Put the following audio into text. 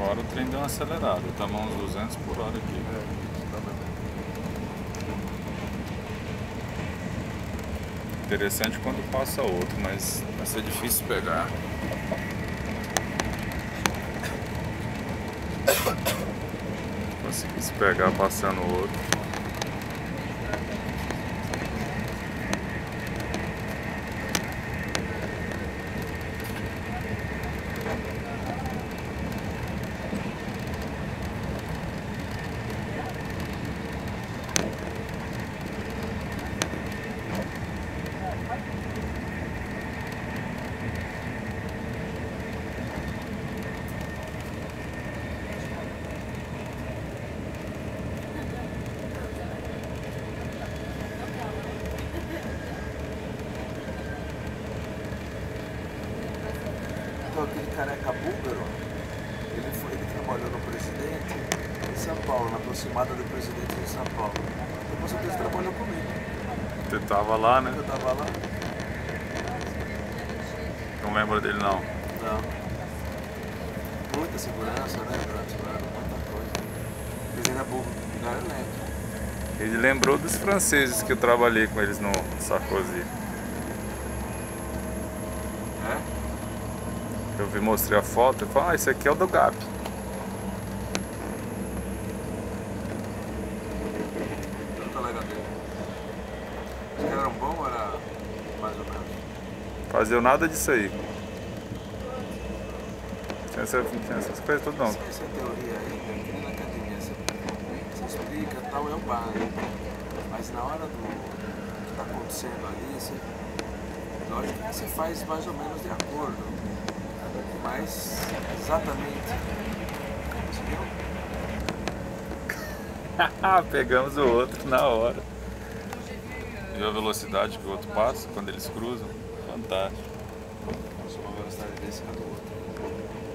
Agora o trem deu uma acelerada, estamos a uns 200 por hora aqui. Interessante quando passa outro, mas vai ser difícil pegar. Consegui se pegar passando o outro. Aquele careca búlgaro, ele trabalhou no presidente em São Paulo, na aproximada do presidente de São Paulo. Depois ele trabalhou comigo. Você tava lá, né? Eu tava lá. Não lembra dele não? Não. Muita segurança, né? Muita coisa. Mas ele é búlgaro, eu lembro. Ele lembrou dos franceses que eu trabalhei com eles no Sarkozy. Eu mostrei a foto e falei, ah, esse aqui é o do GAP. O colega dele. Os caras eram bons ou era mais ou menos? Fazia nada disso aí. Tinha essas coisas tudo não. Essa teoria aí, né? Que nem na academia você explica e tal, é o banho. Mas na hora do que tá acontecendo ali, lógico que você faz mais ou menos de acordo. Mas exatamente. Conseguiu? Pegamos o outro na hora. Viu a velocidade que o outro passa quando eles cruzam? Fantástico. Nossa, uma velocidade desse é do outro.